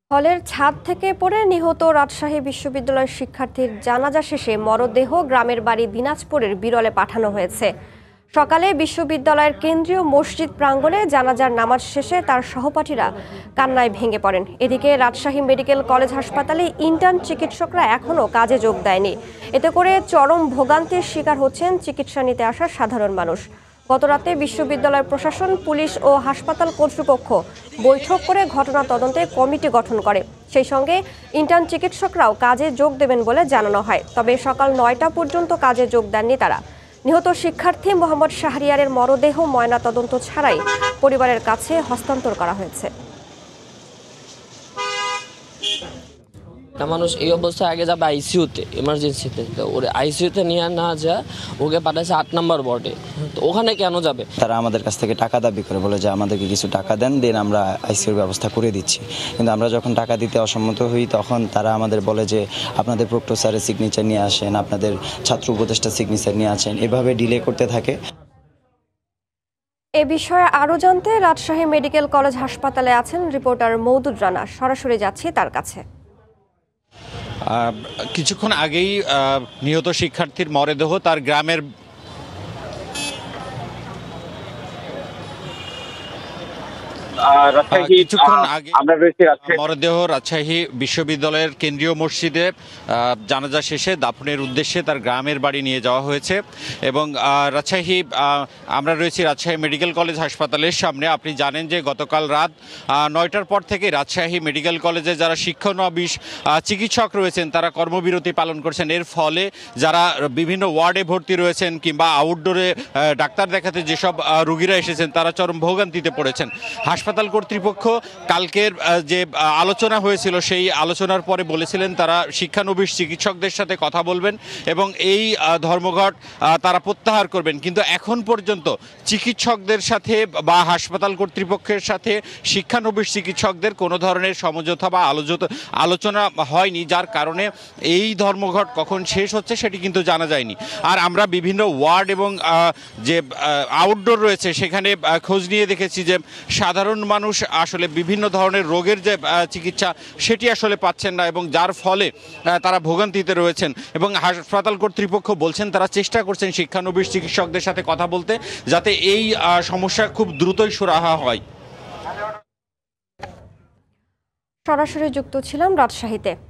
হলের ছাদ থেকে পড়ে নিহত রাজশাহী বিশ্ববিদ্যালয়ের শিক্ষার্থীর জানাজা শেষে মরদেহ গ্রামের বাড়ি দিনাজপুরের বিরলে পাঠানো হয়েছে। সকালে বিশ্ববিদ্যালয়ের কেন্দ্রীয় মসজিদ প্রাঙ্গণে জানাজার নামাজ শেষে তার সহপাঠীরা কান্নায় ভেঙে পড়েন। এদিকে রাজশাহী মেডিকেল কলেজ হাসপাতালে ইন্টার্ন চিকিৎসকরা এখনও কাজে যোগ দেয়নি। এতে করে চরম ভোগান্তির শিকার হচ্ছেন চিকিৎসা নিতে আসা সাধারণ মানুষ। গতরাতে বিশ্ববিদ্যালয় প্রশাসন, পুলিশ ও হাসপাতাল কর্তৃপক্ষ বৈঠক করে ঘটনা তদন্তে কমিটি গঠন করে। সেই সঙ্গে ইন্টার্ন চিকিৎসকরাও কাজে যোগ দেবেন বলে জানানো হয়। তবে সকাল ৯টা পর্যন্ত কাজে যোগ দেননি তারা। নিহত শিক্ষার্থী মোহাম্মদ শাহরিয়ারের মরদেহ ময়না তদন্ত ছাড়াই পরিবারের কাছে হস্তান্তর করা হয়েছে। মানুষ এই অবস্থায় আগে যাবে আইসিইউতে, এমার্জেন্সিতে, তো ওর আইসিইউতে নিয়ে না যা ওকে পাঠাচ্ছে ৮ নম্বর ওয়ার্ডে। তো ওখানে কেন যাবে? তারা আমাদের কাছ থেকে টাকা দাবি করে, বলে যে আমাদেরকে কিছু টাকা দেন, দেন আমরা আইসিইউর ব্যবস্থা করে দিচ্ছি। কিন্তু আমরা যখন টাকা দিতে অসম্মত হই তখন তারা আমাদের বলে যে আপনাদের প্রক্টর স্যারের সিগনেচার নিয়ে আসেন, আপনাদের ছাত্র উপদেষ্টা সিগনেচার নিয়ে আসেন, এভাবে ডিলে করতে থাকে। এ বিষয়ে আরও জানতে রাজশাহী মেডিকেল কলেজ হাসপাতালে আছেন রিপোর্টার মওদুদ রানা। সরাসরি যাচ্ছি তার কাছে। কিছুক্ষণ আগেই নিহত শিক্ষার্থীর মরদেহ তার গ্রামের কিছুক্ষণ আগে মরদেহ রাজশাহী বিশ্ববিদ্যালয়ের কেন্দ্রীয় মসজিদে জানাজা শেষে দাফনের উদ্দেশ্যে তার গ্রামের বাড়ি নিয়ে যাওয়া হয়েছে। এবং আমরা রয়েছি রাজশাহী মেডিকেল কলেজ হাসপাতালের সামনে। আপনি জানেন যে গতকাল রাত ৯টার পর থেকে রাজশাহী মেডিকেল কলেজে যারা শিক্ষানবিশ চিকিৎসক রয়েছেন তারা কর্মবিরতি পালন করছেন। এর ফলে যারা বিভিন্ন ওয়ার্ডে ভর্তি রয়েছেন কিংবা আউটডোরে ডাক্তার দেখাতে যেসব রোগীরা এসেছেন তারা চরম ভোগান্তিতে পড়েছেন। হাসপাতাল কর্তৃপক্ষ কালকের যে আলোচনা হয়েছিল সেই আলোচনার পরে বলেছিলেন তারা শিক্ষানবিশ চিকিৎসকদের সাথে কথা বলবেন এবং এই ধর্মঘট তারা প্রত্যাহার করবেন। কিন্তু এখন পর্যন্ত চিকিৎসকদের সাথে বা হাসপাতাল কর্তৃপক্ষের সাথে শিক্ষানবিশ চিকিৎসকদের কোনো ধরনের সমঝোতা বা আলোচনা হয়নি, যার কারণে এই ধর্মঘট কখন শেষ হচ্ছে সেটি কিন্তু জানা যায়নি। আর আমরা বিভিন্ন ওয়ার্ড এবং যে আউটডোর রয়েছে সেখানে খোঁজ নিয়ে দেখেছি যে সাধারণ মানুষ আসলে বিভিন্ন ধরনের রোগের যে চিকিৎসা সেটি আসলে পাচ্ছেন না এবং যার ফলে তারা ভোগান্তিতে রয়েছেন। এবং হাসপাতাল কর্তৃপক্ষ বলছেন তারা চেষ্টা করছেন শিক্ষানবিশ চিকিৎসকদের সাথে কথা বলতে, যাতে এই সমস্যা খুব দ্রুতই সুরাহা হয়। সরাসরি যুক্ত ছিলাম রাজশাহীতে।